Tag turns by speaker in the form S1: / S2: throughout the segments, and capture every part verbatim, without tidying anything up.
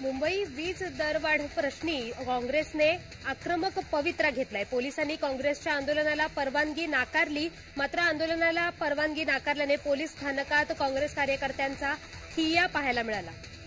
S1: मुंबई वीज दरवाढ प्रश्नी काँग्रेसने आक्रमक पवित्रा घेतलाय। पोलिसांनी काँग्रेसच्या आंदोलनाला परवानगी नाकारली, मात्र आंदोलनाला परवानगी नाकारल्याने पोलीस स्थानकात काँग्रेस कार्यकर्त्यांचा ठिय्या पाहायला मिळाला।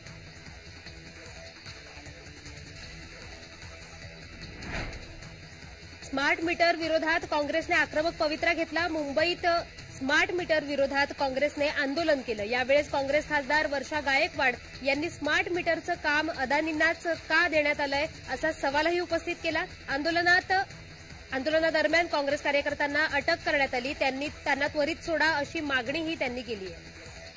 S1: स्मार्ट मीटर विरोधात काँग्रेसने आक्रमक पवित्रा घेतला। मुंबईत स्मार्ट मीटर विरोधात काँग्रेसने आंदोलन केलं। यावेळेस काँग्रेस खासदार वर्षा गायकवाड यांनी स्मार्ट मीटरचं काम अदानींनाच का देण्यात आलंय असा सवालही उपस्थित केला। आंदोलनात आंदोलनादरम्यान काँग्रेस कार्यकर्त्यांना अटक करण्यात आली। त्यांनी त्यांना त्वरित सोडा अशी मागणीही त्यांनी केली आहे।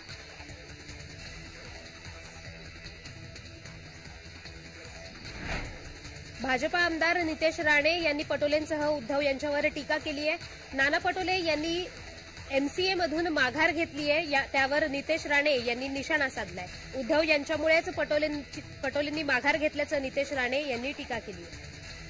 S1: भाजपा आमदार नितेश राणे यांनी पटोलेंसह उद्धव यांच्यावर टीका केली आहे। नाना पटोले यांनी एमसीएमधून माघार घेतली आहे, त्यावर नितेश राणे यांनी निशाणा साधलाय। उद्धव यांच्यामुळेच पटोलेंनी माघार घेतल्याचं नितेश राणे यांनी टीका केली आहे।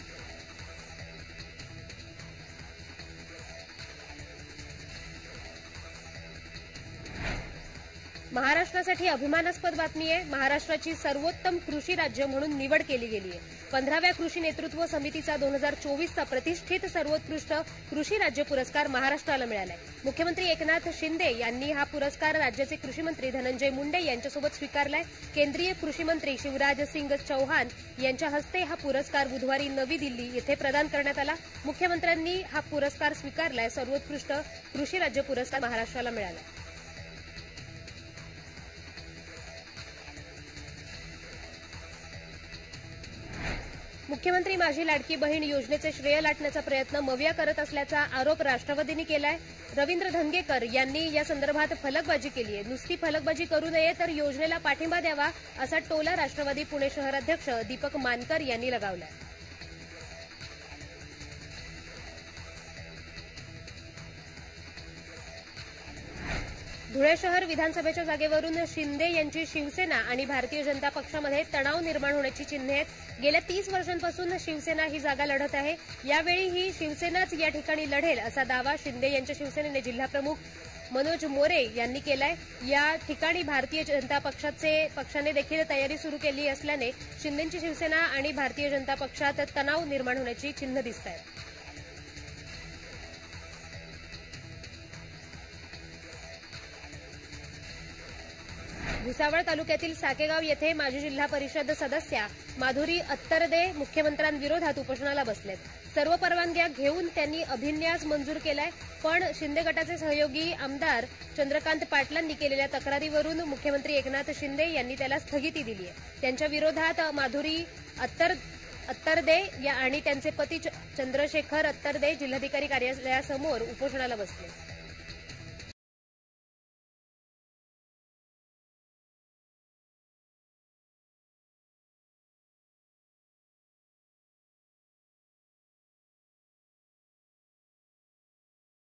S1: महाराष्ट्रासाठी अभिमानास्पद बातमी आहे। महाराष्ट्राची सर्वोत्तम कृषी राज्य म्हणून निवड केली गेली आहे। पंधराव्या कृषी नेतृत्व समितीचा दोन हजार चोवीसचा प्रतिष्ठित सर्वोत्कृष्ट कृषी राज्य पुरस्कार महाराष्ट्राला मिळालाय। मुख्यमंत्री एकनाथ शिंदे यांनी हा पुरस्कार राज्याचे कृषी मंत्री धनंजय मुंडे यांच्यासोबत स्वीकारलाय। केंद्रीय कृषी मंत्री शिवराज सिंग चौहान यांच्या हस्ते हा पुरस्कार बुधवारी नवी दिल्ली येथे प्रदान करण्यात आला। मुख्यमंत्र्यांनी हा पुरस्कार स्वीकारलाय। सर्वोत्कृष्ट कृषी राज्य पुरस्कार महाराष्ट्राला मिळाला। मुख्यमंत्री माझी लाडकी बहीण योजनेचे श्रेय लाटण्याचा प्रयत्न मविया करत असल्याचा आरोप राष्ट्रवादीने केलाय। रवींद्र धंगेकर यांनी या संदर्भात फलकबाजी केली आहे। नुसती फलकबाजी करू नये तर योजनेला पाठिंबा द्यावा असा टोला राष्ट्रवादी पुणे शहराध्यक्ष दीपक मानकर यांनी लगावलाय। धुळे शहर विधानसभेच्या जागेवरून शिंदे यांची शिवसेना आणि भारतीय जनता पक्षामध्ये तणाव निर्माण होण्याची चिन्हे आहेत। गेल्या तीस वर्षांपासून शिवसेना ही जागा लढत आहे। यावेळीही शिवसेनाच या ठिकाणी लढेल असा दावा शिंदे यांच्या शिवसेनेने जिल्हाप्रमुख मनोज मोरे यांनी केलाय। या ठिकाणी भारतीय जनता पक्षाचे पक्षाने देखील तयारी सुरू केली असल्याने शिंदेची शिवसेना आणि भारतीय जनता पक्षात तणाव निर्माण होण्याची चिन्ह दिसत आहेत। भुसावळ तालुक्यातील साकेगाव येथे माजी जिल्हा परिषद सदस्या माधुरी अत्तरदे मुख्यमंत्र्यांविरोधात उपोषणाला बसलेत। सर्व परवानग्या घेऊन त्यांनी अभिन्यास मंजूर केलाय, पण शिंदे गटाचे सहयोगी आमदार चंद्रकांत पाटलांनी केलेल्या तक्रारीवरून मुख्यमंत्री एकनाथ शिंदे यांनी त्याला स्थगिती दिली आहे। त्यांच्या विरोधात माधुरी अत्तर अत्तरदे आणि त्यांचे पती चंद्रशेखर अत्तरदे जिल्हाधिकारी कार्यालयासमोर उपोषणाला बसले।